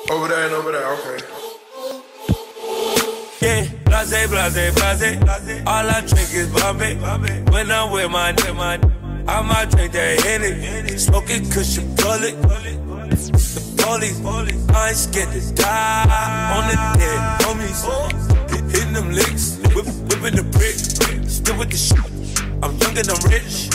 Over there and over there, okay. Yeah, blase, blase, blase. All I drink is Bombay. When I'm with my I might drink that Henny. Smoking cushion bullet. The police, I ain't scared to die. On the dead homies, hitting them licks, whipping the brick. Still with the shit. I'm young and I'm rich,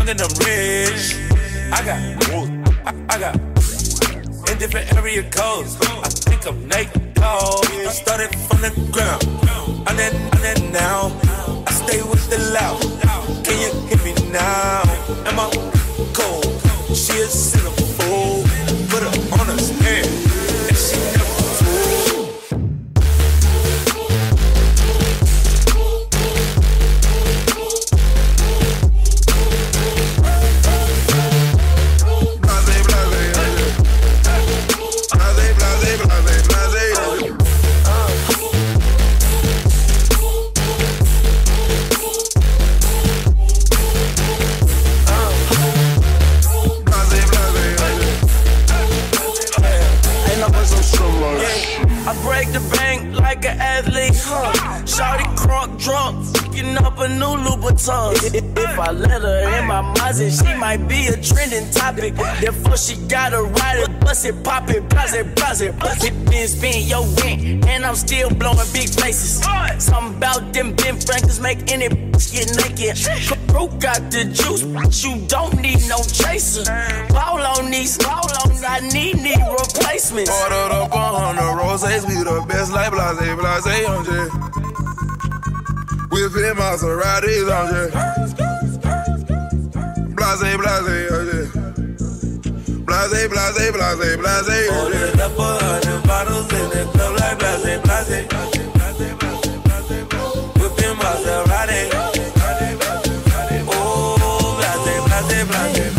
I got in different area codes. I think I'm naked, dog. I started from the ground. I'm that now. I stay with the loud. Can you hear me now? Am I cold? She a centerfold. Put her on her stand, and she never fooled. I break the bank like an athlete, Shawty crunk drunk, fucking up a new Louboutin. If I let her in my Mazda, she might be a trending topic. Therefore she gotta ride it, bust it, pop it, blase, blase. Spin your win, and I'm still blowing big faces. Something about them Ben Franklin's make any get naked. Bro got the juice, but you don't need no chaser. Ball on these, I need replacements. Ordered up 100 roses, we the best like blase, blase, on J. Whipping Maseratis on J. Blase, blase, on J. Blase, blase, blase, blase, on J. Ordered up 100 bottles in the club like blase, blase. Whipping Maserati. Oh, blase, blase, blase.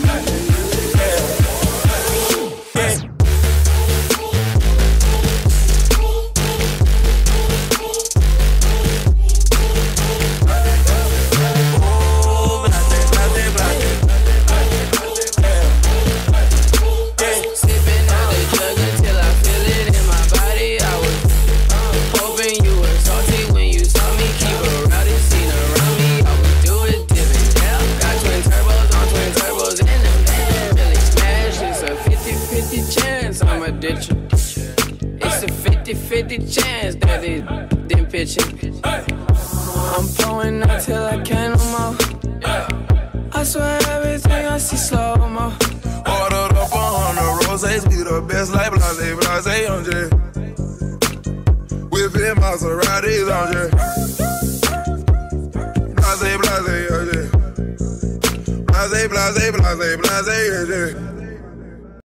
It's a 50-50 chance that it didn't pitch it. I'm blowing up till I can't no more. I swear everything I see slow-mo. Ordered up 100 roses, we the best like blase, blase, on J. Whipping Maseratis on J. Blase, blase, on J. Blase, blase, blase, blase, on J.